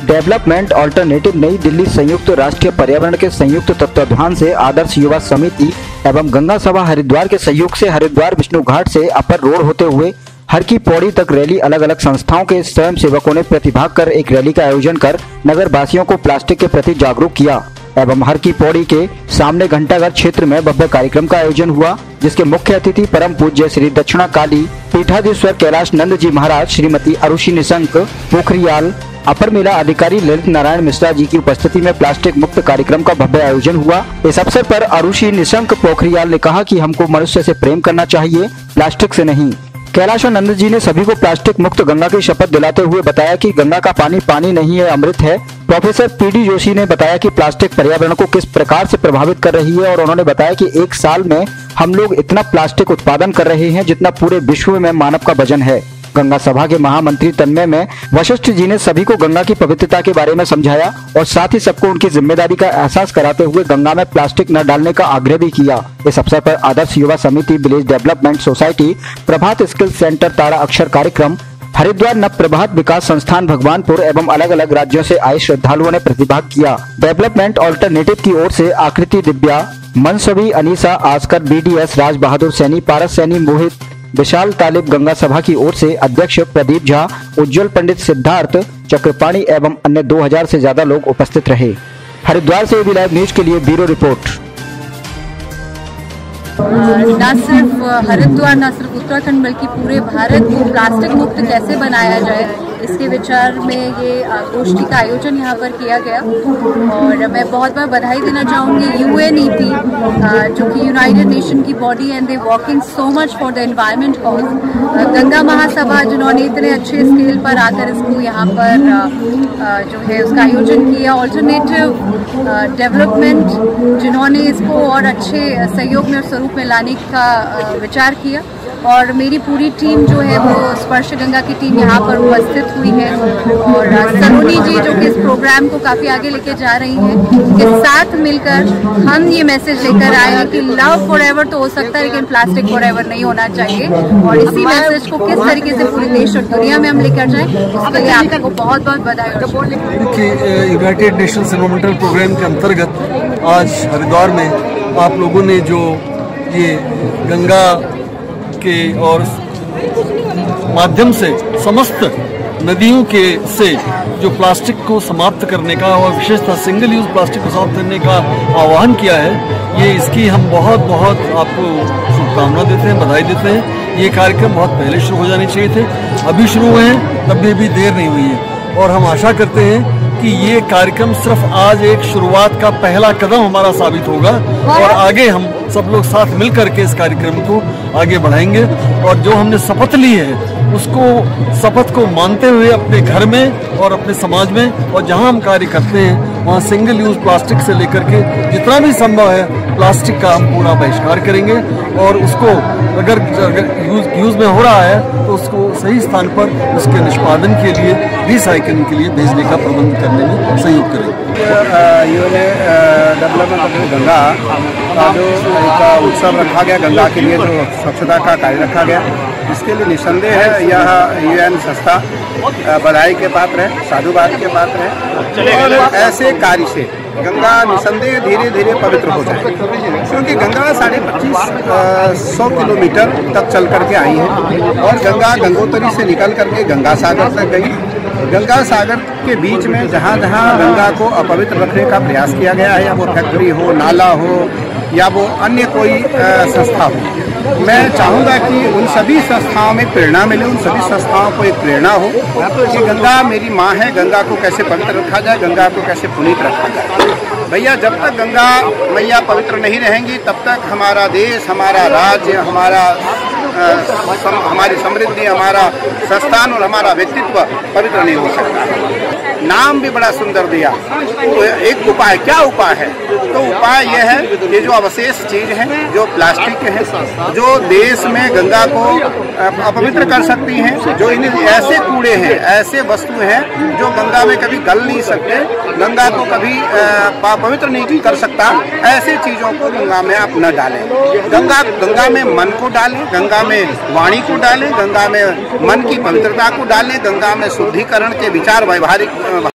Development alternative नई दिल्ली संयुक्त राष्ट्रीय पर्यावरण के संयुक्त तत्वाधान से आदर्श युवा समिति एवं गंगा सभा हरिद्वार के सहयोग से हरिद्वार विष्णु घाट से अपर रोड होते हुए हर की पौड़ी तक रैली अलग अलग संस्थाओं के स्वयं सेवकों ने प्रतिभाग कर एक रैली का आयोजन कर नगर वासियों को प्लास्टिक के प्रति जागरूक किया एवं हर की पौड़ी के सामने घंटाघर क्षेत्र में भव्य कार्यक्रम का आयोजन हुआ, जिसके मुख्य अतिथि परम पूज्य श्री दक्षिणा काली पीठाधीश्वर कैलाश नंद जी महाराज, श्रीमती अरुषि निशंक पोखरियाल, अपर मेला अधिकारी ललित नारायण मिश्रा जी की उपस्थिति में प्लास्टिक मुक्त कार्यक्रम का भव्य आयोजन हुआ। इस अवसर पर अरुषि निशंक पोखरियाल ने कहा कि हमको मनुष्य से प्रेम करना चाहिए, प्लास्टिक से नहीं। कैलाशानंद जी ने सभी को प्लास्टिक मुक्त गंगा की शपथ दिलाते हुए बताया कि गंगा का पानी पानी नहीं है, अमृत है। प्रोफेसर पीडी जोशी ने बताया कि प्लास्टिक पर्यावरण को किस प्रकार से प्रभावित कर रही है और उन्होंने बताया कि एक साल में हम लोग इतना प्लास्टिक उत्पादन कर रहे हैं जितना पूरे विश्व में मानव का वजन है। गंगा सभा के महामंत्री तन्मय में वशिष्ठ जी ने सभी को गंगा की पवित्रता के बारे में समझाया और साथ ही सबको उनकी जिम्मेदारी का एहसास कराते हुए गंगा में प्लास्टिक न डालने का आग्रह भी किया। इस अवसर पर Adarsh Yuva Samiti, village development society, Prabhat skill centre, Tara Akshar कार्यक्रम, हरिद्वार नव प्रभात विकास संस्थान भगवानपुर एवं अलग अलग राज्यों से आए श्रद्धालुओं ने प्रतिभाग किया। डेवलपमेंट अल्टरनेटिव की ओर से आकृति दिव्या, मनसवी, अनीसा आस्कर, BDS राज बहादुर सैनी, पारस सैनी, मोहित, विशाल तालिब, गंगा सभा की ओर से अध्यक्ष प्रदीप झा, उज्जवल पंडित, सिद्धार्थ चक्रपाणी एवं अन्य 2000 से ज्यादा लोग उपस्थित रहे। हरिद्वार से लाइव न्यूज के लिए ब्यूरो रिपोर्ट। न सिर्फ हरिद्वार, न सिर्फ उत्तराखंड बल्कि पूरे भारत को प्लास्टिक मुक्त कैसे बनाया जाए, इसके विचार में ये गोष्ठी का आयोजन यहाँ पर किया गया। और मैं बहुत बार बधाई देना चाहूँगी UNEP जो कि यूनाइटेड नेशन की body and they working so much for the environment cause, Ganga Mahasabha जिन्होंने इतने अच्छे स्केल पर आकर इसको यहाँ पर जो है उसका आयोजन किया, ऑल्टरनेटिव डेवलपमेंट जिन्होंने इसको और अच्छे सहयोग में और स्वरूप में लाने का विचार किया, और मेरी पूरी टीम जो है वो स्पर्श गंगा की टीम यहाँ पर उपस्थित हुई है। और सलोनी जी जो कि इस प्रोग्राम को काफ़ी आगे लेके जा रही हैं, के साथ मिलकर हम ये मैसेज लेकर आए हैं कि लव फॉरएवर तो हो सकता है लेकिन प्लास्टिक फॉरएवर नहीं होना चाहिए। और इसी मैसेज को किस तरीके से पूरे देश और दुनिया में हम लेकर जाएं, उसके लिए आपको बहुत बहुत बधाई। देखिए, यूनाइटेड नेशंस एनवायरमेंटल प्रोग्राम के अंतर्गत आज हरिद्वार में आप लोगों ने जो ये गंगा के और माध्यम से समस्त नदियों के से जो प्लास्टिक को समाप्त करने का और विशेषतः सिंगल यूज प्लास्टिक को समाप्त करने का आह्वान किया है, ये इसकी हम बहुत बहुत आपको शुभकामना देते हैं, बधाई देते हैं। ये कार्यक्रम बहुत पहले शुरू हो जाने चाहिए थे, अभी शुरू हुए हैं, तब भी देर नहीं हुई है। और हम आशा करते हैं कि ये कार्यक्रम सिर्फ आज एक शुरुआत का पहला कदम हमारा साबित होगा और आगे हम सब लोग साथ मिलकर के इस कार्यक्रम को आगे बढ़ाएंगे। और जो हमने शपथ ली है उसको शपथ को मानते हुए अपने घर में और अपने समाज में और जहां हम कार्य करते हैं वहां सिंगल यूज प्लास्टिक से लेकर के जितना भी संभव है प्लास्टिक का हम पूरा बहिष्कार करेंगे। और उसको अगर यूज में हो रहा है तो उसको सही स्थान पर उसके निष्पादन के लिए, रिसाइकलिंग के लिए भेजने का प्रबंध करने में सहयोग करेंगे। डेवलपमेंट गंगा का जो एक उत्सव रखा गया, गंगा के लिए जो स्वच्छता का कार्य रखा गया, इसके लिए निसंदेह है यह UN संस्था बधाई के पात्र है, साधुवाद के पात्र है। और ऐसे कार्य से गंगा निसंदेह धीरे धीरे पवित्र हो जाए, क्योंकि गंगा 2500 किलोमीटर तक चल करके आई है और गंगा गंगोत्री से निकल करके गंगा सागर तक गई। गंगा सागर के बीच में जहाँ जहाँ गंगा को अपवित्र रखने का प्रयास किया गया है, या वो फैक्ट्री हो, नाला हो या वो अन्य कोई संस्था हो, मैं चाहूँगा कि उन सभी संस्थाओं में प्रेरणा मिले, उन सभी संस्थाओं को एक प्रेरणा हो कि गंगा मेरी माँ है, गंगा को कैसे पवित्र रखा जाए, गंगा को कैसे पुनीत रखा जाए। भैया, जब तक गंगा मैया पवित्र नहीं रहेंगी तब तक हमारा देश, हमारा राज्य, हमारी समृद्धि, हमारा संस्थान और हमारा व्यक्तित्व पवित्र नहीं हो सकता। नाम भी बड़ा सुंदर दिया, तो एक उपाय, क्या उपाय है? तो उपाय यह है कि जो अवशेष चीज है, जो प्लास्टिक है, जो देश में गंगा को अपवित्र कर सकती हैं, जो इन ऐसे कूड़े हैं, ऐसे वस्तु हैं जो गंगा में कभी गल नहीं सकते, गंगा को कभी पवित्र नहीं कर सकता, ऐसे चीजों को गंगा में आप न डालें। गंगा में मन को डालें, गंगा में वाणी को डालें, गंगा में मन की पवित्रता को डालें, गंगा में शुद्धिकरण के विचार व्यवहारिक